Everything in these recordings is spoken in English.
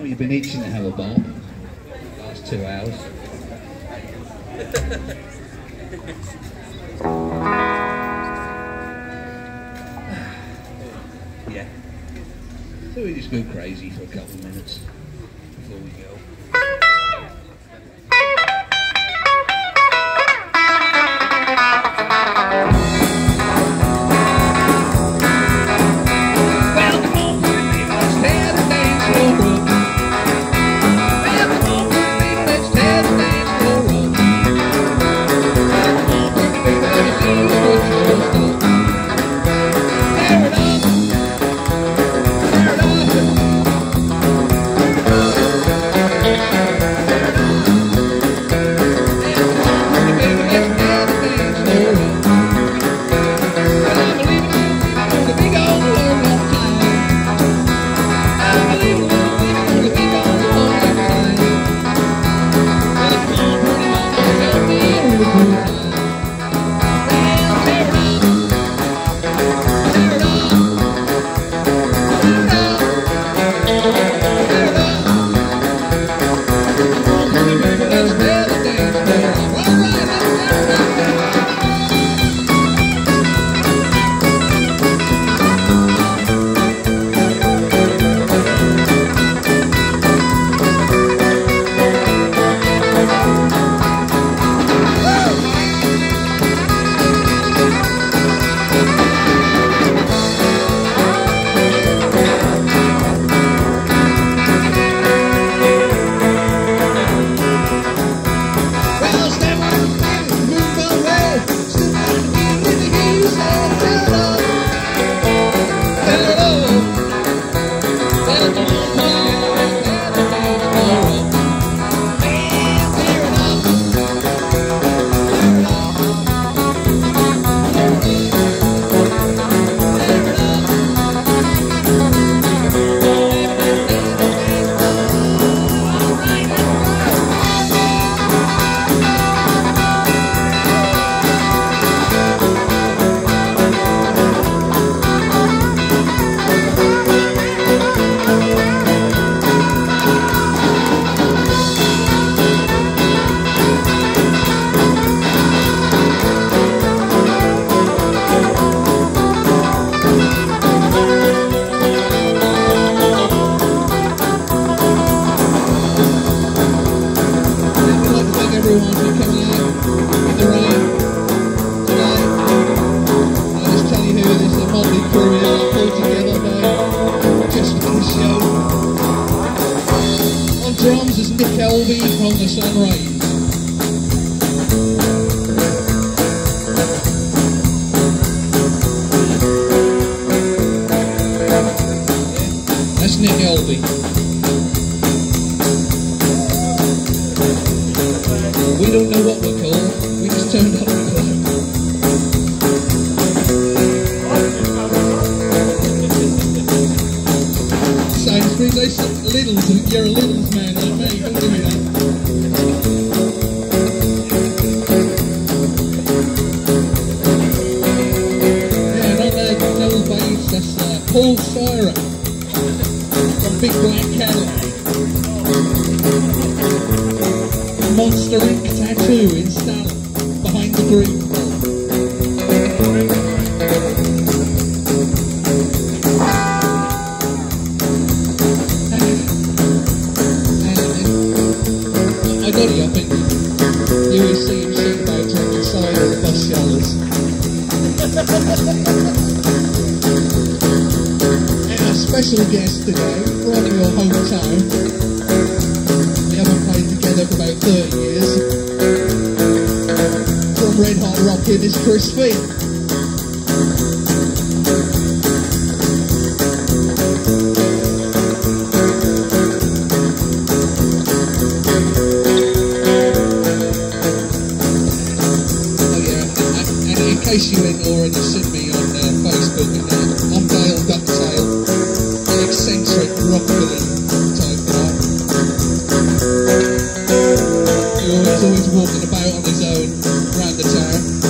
know you've been itching to have a bop the last 2 hours. Yeah. So we just go crazy for a couple of minutes before we go. Special guest today from your hometown. We haven't played together for about 30 years. From Red Hot Rockin' is Chris Finn. In case you hadn't already seen me on Facebook and that, I'm Dale Ducktail, an eccentric rockabilly type guy. He's always walking about on his own around the town.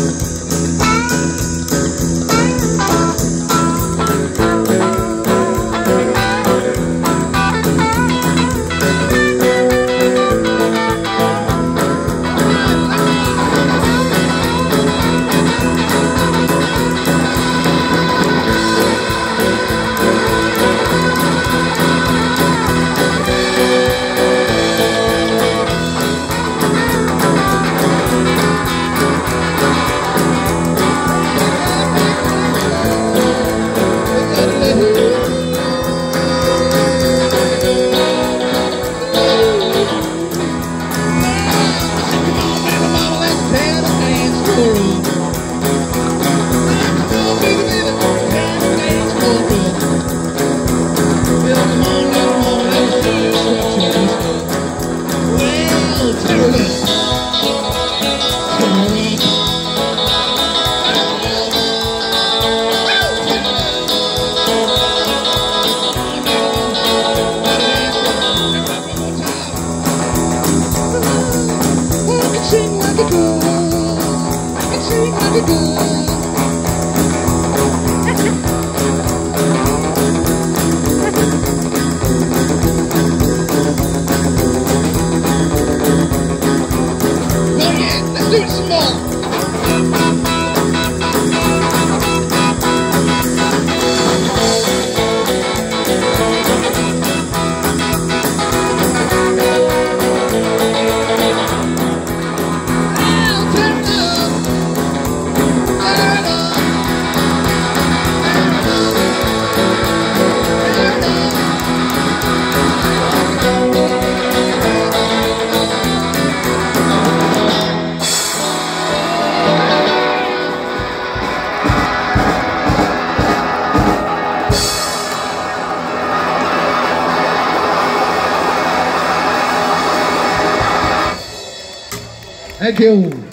Do it some more. Thank you.